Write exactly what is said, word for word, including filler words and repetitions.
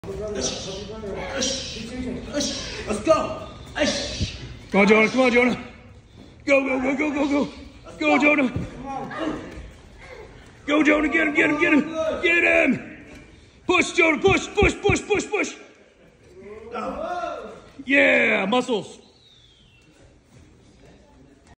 Let's go. Come on, Jonah. Come on, Jonah. Go, go, go, go, go, go. Go, Jonah. Go, Jonah. Get him, get him, get him. Get him. Push, Jonah. Push, push, push, push, push. Yeah, muscles.